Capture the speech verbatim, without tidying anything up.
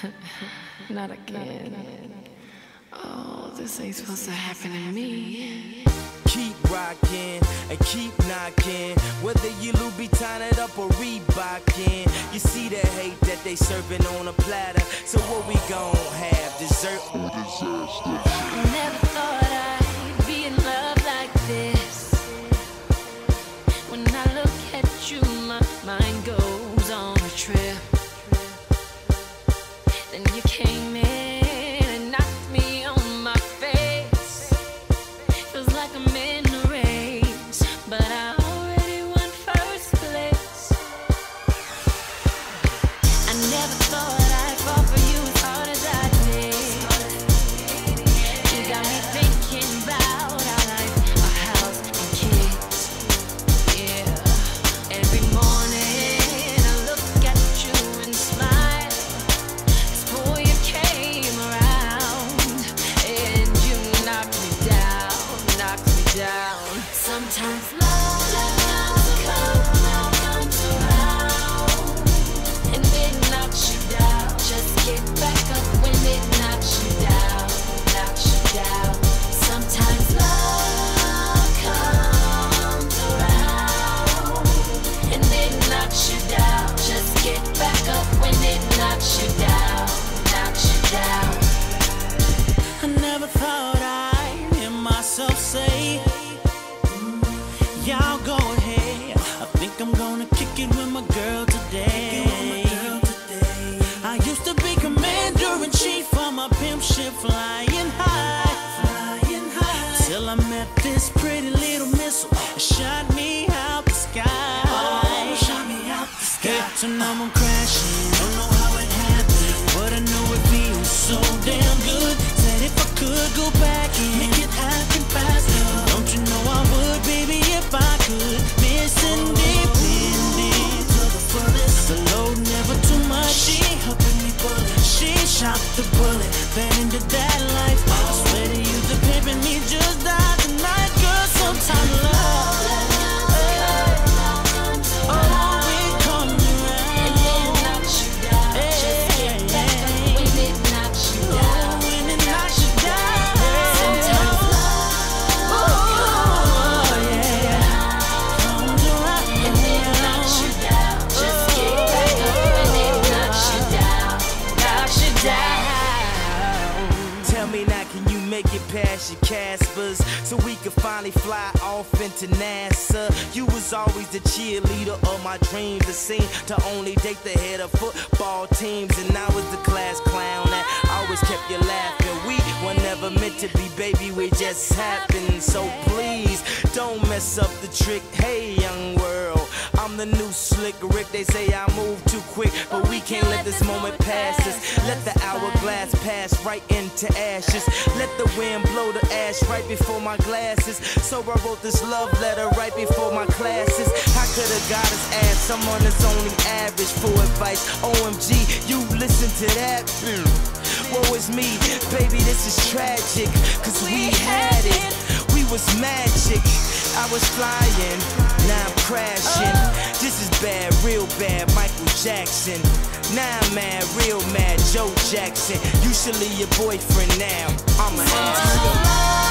Not again. Oh, this ain't supposed to happen to me. Keep rocking and keep knocking, whether you Louboutin it up or Reebokin. You see the hate that they serving on a platter, so what we gon' have, dessert or disaster? I never thought I'd be in love like this. When I look at you, my mind goes on a trip. Then you came in and knocked me on my face. Feels like I'm in a race, but I already won first place. I never thought I'd fall for you as hard as I did. You got me thinking about our life, our house and kids. Yeah, every morning I look at you and smile. This boy, you came around and you knocked me down, knocked me down. Sometimes love, love comes, comes around and it knocks you down. Just get back up when it knocks you down, knocks you down. Sometimes love comes around and it knocks you down. Just get back up when it knocks you down, knocks you down. I never thought I'd hear myself say, y'all go ahead. I think I'm gonna kick it with my girl today. I used to be commander-in-chief of my pimp ship, flying high, flying high, till I met this pretty little missile that shot me out the sky. Oh, shot me out the sky. Hate to know I'm crashing, don't know how it happened, but I know it feels so damn good. Said if I could go back and make it happen faster, don't you know I would, baby, if I could. Miss independent to the fullest, the load never too much. She helping me bullet, she shot the bullet, fell into that life. I swear to you, the pimpin' me just died tonight, girl. Sometimes love, oh, it comes around And it knocks you down. Just get back up when it knocks you down. Oh, when it knocks you down. Sometimes Oh, yeah, comes around. and it knocks you down. Just get back up when it knocks you down, knocks you down. Tell me now, can you make it past your Caspers so we can finally fly off into NASA? You was always the cheerleader of my dreams. It seemed to only date the head of football teams, and I was the class clown that always kept you laughing. We were never meant to be, baby, we just happened. So please don't mess up the trick. Hey, young world, I'm the new slick Rick. They say I move too quick, but we can't let this moment pass us. Let the hourglass pass right into ashes. Let the wind blow the ash right before my glasses. So I wrote this love letter right before my classes. I could've got his ass, someone that's only average for advice. O M G, you listen to that? Woe is me, baby, this is tragic, cause we had it, we was magic. I was flying, now I'm crashing. This is bad, real bad, Michael Jackson. Now I'm mad, real mad, Joe Jackson. You should leave your boyfriend now, I'm a ass.